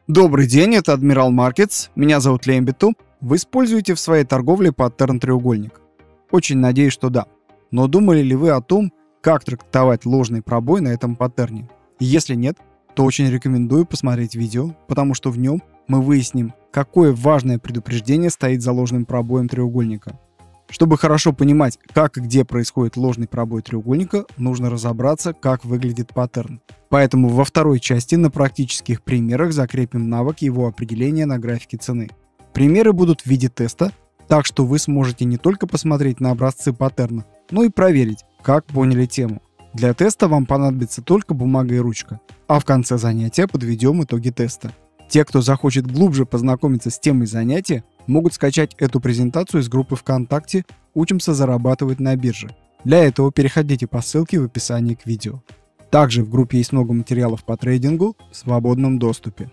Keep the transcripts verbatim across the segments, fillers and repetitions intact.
Добрый день, это Admiral Markets. Меня зовут Лембиту. Вы используете в своей торговле паттерн треугольник? Очень надеюсь, что да. Но думали ли вы о том, как трактовать ложный пробой на этом паттерне? Если нет, то очень рекомендую посмотреть видео, потому что в нем мы выясним, какое важное предупреждение стоит за ложным пробоем треугольника. Чтобы хорошо понимать, как и где происходит ложный пробой треугольника, нужно разобраться, как выглядит паттерн. Поэтому во второй части на практических примерах закрепим навык его определения на графике цены. Примеры будут в виде теста, так что вы сможете не только посмотреть на образцы паттерна, но и проверить, как поняли тему. Для теста вам понадобится только бумага и ручка, а в конце занятия подведем итоги теста. Те, кто захочет глубже познакомиться с темой занятия, могут скачать эту презентацию из группы ВКонтакте «Учимся зарабатывать на бирже». Для этого переходите по ссылке в описании к видео. Также в группе есть много материалов по трейдингу в свободном доступе.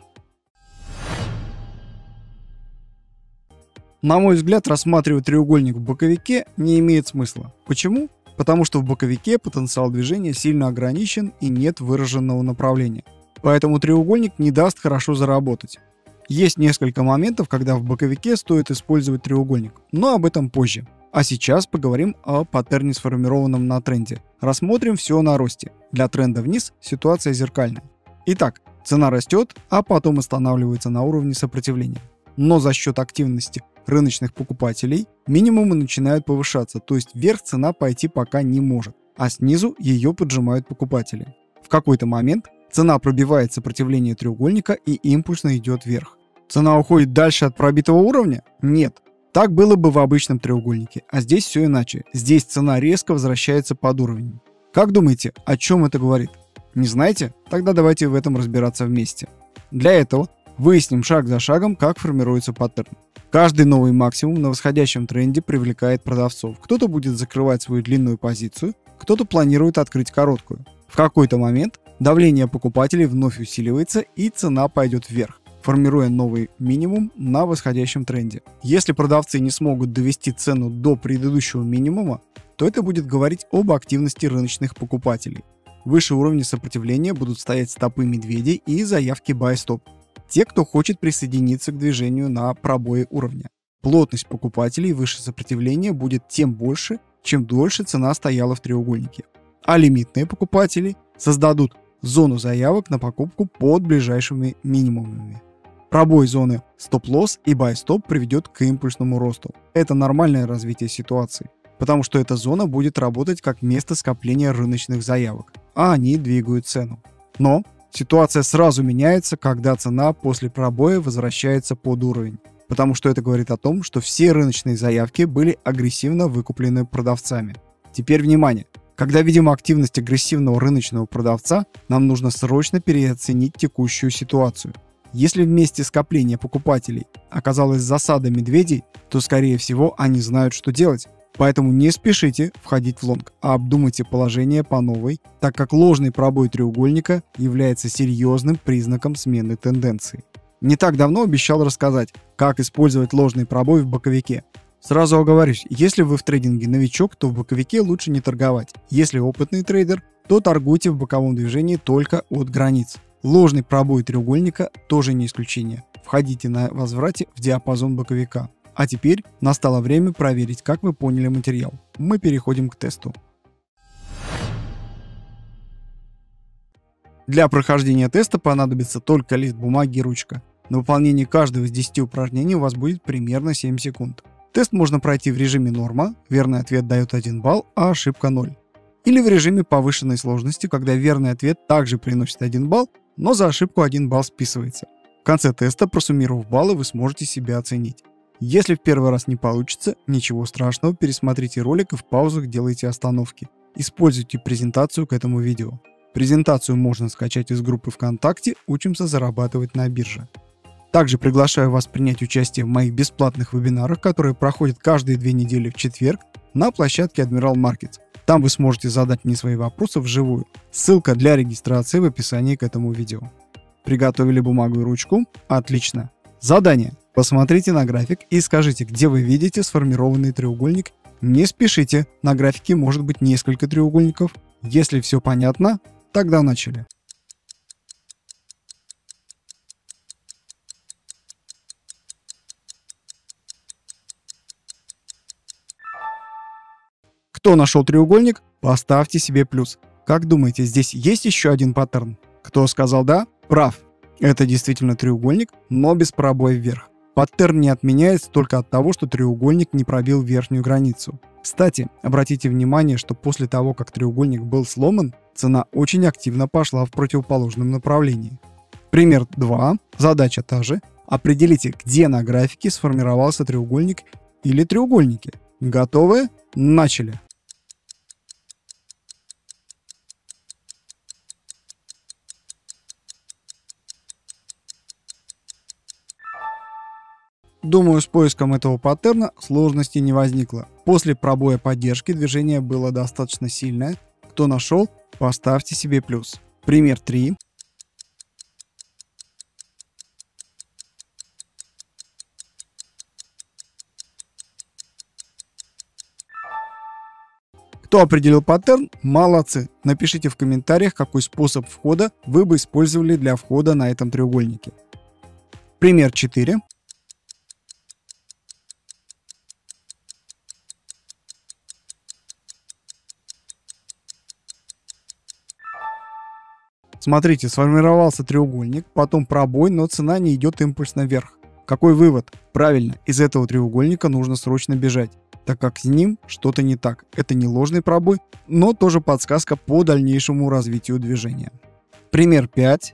На мой взгляд, рассматривать треугольник в боковике не имеет смысла. Почему? Потому что в боковике потенциал движения сильно ограничен и нет выраженного направления. Поэтому треугольник не даст хорошо заработать. Есть несколько моментов, когда в боковике стоит использовать треугольник, но об этом позже. А сейчас поговорим о паттерне, сформированном на тренде. Рассмотрим все на росте. Для тренда вниз ситуация зеркальная. Итак, цена растет, а потом останавливается на уровне сопротивления. Но за счет активности рыночных покупателей минимумы начинают повышаться, то есть вверх цена пойти пока не может, а снизу ее поджимают покупатели. В какой-то момент цена пробивает сопротивление треугольника и импульсно идет вверх. Цена уходит дальше от пробитого уровня? Нет. Так было бы в обычном треугольнике, а здесь все иначе. Здесь цена резко возвращается под уровень. Как думаете, о чем это говорит? Не знаете? Тогда давайте в этом разбираться вместе. Для этого выясним шаг за шагом, как формируется паттерн. Каждый новый максимум на восходящем тренде привлекает продавцов. Кто-то будет закрывать свою длинную позицию, кто-то планирует открыть короткую. В какой-то момент давление покупателей вновь усиливается и цена пойдет вверх, формируя новый минимум на восходящем тренде. Если продавцы не смогут довести цену до предыдущего минимума, то это будет говорить об активности рыночных покупателей. Выше уровня сопротивления будут стоять стопы медведей и заявки buy-stop. Те, кто хочет присоединиться к движению на пробое уровня. Плотность покупателей выше сопротивления будет тем больше, чем дольше цена стояла в треугольнике. А лимитные покупатели создадут зону заявок на покупку под ближайшими минимумами. Пробой зоны стоп-лосс и buy-stop приведет к импульсному росту. Это нормальное развитие ситуации, потому что эта зона будет работать как место скопления рыночных заявок, а они двигают цену. Но ситуация сразу меняется, когда цена после пробоя возвращается под уровень, потому что это говорит о том, что все рыночные заявки были агрессивно выкуплены продавцами. Теперь внимание! Когда видим активность агрессивного рыночного продавца, нам нужно срочно переоценить текущую ситуацию. Если в месте скопления покупателей оказалась засада медведей, то скорее всего они знают, что делать. Поэтому не спешите входить в лонг, а обдумайте положение по новой, так как ложный пробой треугольника является серьезным признаком смены тенденции. Не так давно обещал рассказать, как использовать ложный пробой в боковике. Сразу оговорюсь, если вы в трейдинге новичок, то в боковике лучше не торговать. Если опытный трейдер, то торгуйте в боковом движении только от границ. Ложный пробой треугольника тоже не исключение. Входите на возврате в диапазон боковика. А теперь настало время проверить, как вы поняли материал. Мы переходим к тесту. Для прохождения теста понадобится только лист бумаги и ручка. На выполнение каждого из десяти упражнений у вас будет примерно семь секунд. Тест можно пройти в режиме норма, верный ответ дает один балл, а ошибка ноль. Или в режиме повышенной сложности, когда верный ответ также приносит один балл, но за ошибку один балл списывается. В конце теста, просуммировав баллы, вы сможете себя оценить. Если в первый раз не получится, ничего страшного, пересмотрите ролик и в паузах делайте остановки. Используйте презентацию к этому видео. Презентацию можно скачать из группы ВКонтакте «Учимся зарабатывать на бирже». Также приглашаю вас принять участие в моих бесплатных вебинарах, которые проходят каждые две недели в четверг на площадке Admiral Markets. Там вы сможете задать мне свои вопросы вживую. Ссылка для регистрации в описании к этому видео. Приготовили бумагу и ручку? Отлично. Задание. Посмотрите на график и скажите, где вы видите сформированный треугольник. Не спешите, на графике может быть несколько треугольников. Если все понятно, тогда начали. Кто нашел треугольник, поставьте себе плюс. Как думаете, здесь есть еще один паттерн? Кто сказал да? Прав. Это действительно треугольник, но без пробоя вверх. Паттерн не отменяется только от того, что треугольник не пробил верхнюю границу. Кстати, обратите внимание, что после того, как треугольник был сломан, цена очень активно пошла в противоположном направлении. Пример два. Задача та же. Определите, где на графике сформировался треугольник или треугольники. Готовы? Начали! Думаю, с поиском этого паттерна сложностей не возникло. После пробоя поддержки движение было достаточно сильное. Кто нашел, поставьте себе плюс. Пример три. Кто определил паттерн, молодцы. Напишите в комментариях, какой способ входа вы бы использовали для входа на этом треугольнике. Пример четыре. Смотрите, сформировался треугольник, потом пробой, но цена не идет импульсно вверх. Какой вывод? Правильно, из этого треугольника нужно срочно бежать, так как с ним что-то не так. Это не ложный пробой, но тоже подсказка по дальнейшему развитию движения. Пример пять.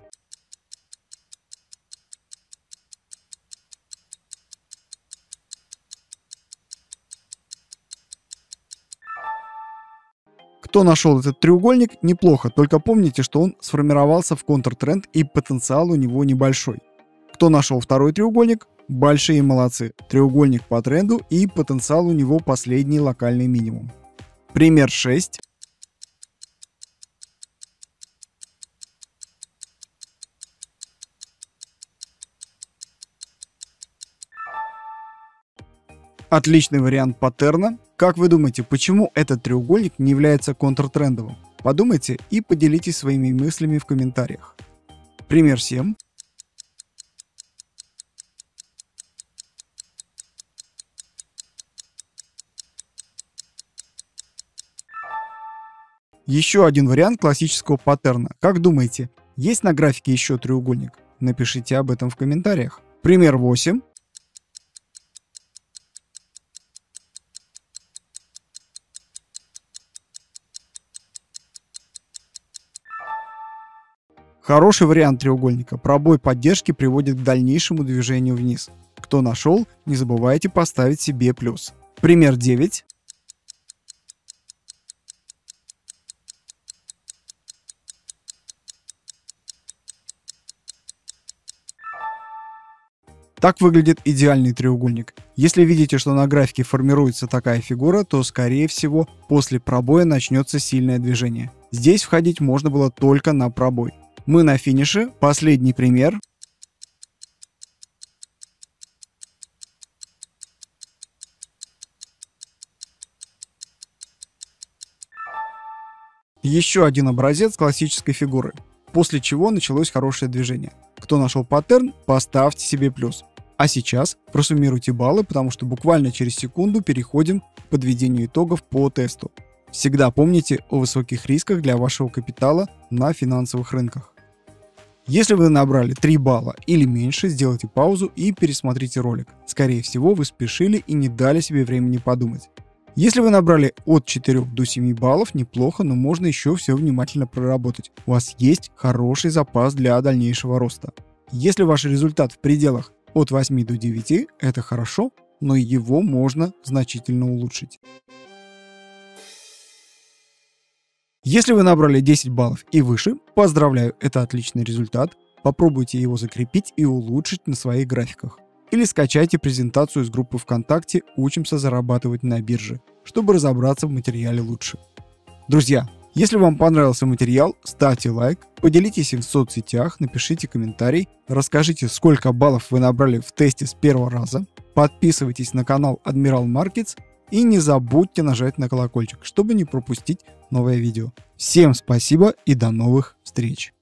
Кто нашел этот треугольник, неплохо, только помните, что он сформировался в контртренд и потенциал у него небольшой. Кто нашел второй треугольник, большие молодцы. Треугольник по тренду и потенциал у него последний локальный минимум. Пример шесть. Отличный вариант паттерна. Как вы думаете, почему этот треугольник не является контртрендовым? Подумайте и поделитесь своими мыслями в комментариях. Пример семь. Еще один вариант классического паттерна. Как думаете, есть на графике еще треугольник? Напишите об этом в комментариях. Пример восемь. Хороший вариант треугольника. Пробой поддержки приводит к дальнейшему движению вниз. Кто нашел, не забывайте поставить себе плюс. Пример девять. Так выглядит идеальный треугольник. Если видите, что на графике формируется такая фигура, то скорее всего после пробоя начнется сильное движение. Здесь входить можно было только на пробой. Мы на финише. Последний пример. Еще один образец классической фигуры, после чего началось хорошее движение. Кто нашел паттерн, поставьте себе плюс. А сейчас просуммируйте баллы, потому что буквально через секунду переходим к подведению итогов по тесту. Всегда помните о высоких рисках для вашего капитала на финансовых рынках. Если вы набрали три балла или меньше, сделайте паузу и пересмотрите ролик. Скорее всего, вы спешили и не дали себе времени подумать. Если вы набрали от четырёх до семи баллов, неплохо, но можно еще все внимательно проработать. У вас есть хороший запас для дальнейшего роста. Если ваш результат в пределах от восьми до девяти, это хорошо, но его можно значительно улучшить. Если вы набрали десять баллов и выше, поздравляю, это отличный результат. Попробуйте его закрепить и улучшить на своих графиках. Или скачайте презентацию из группы ВКонтакте «Учимся зарабатывать на бирже», чтобы разобраться в материале лучше. Друзья, если вам понравился материал, ставьте лайк, поделитесь им в соцсетях, напишите комментарий, расскажите, сколько баллов вы набрали в тесте с первого раза, подписывайтесь на канал Admiral Markets и не забудьте нажать на колокольчик, чтобы не пропустить новое видео. Всем спасибо и до новых встреч!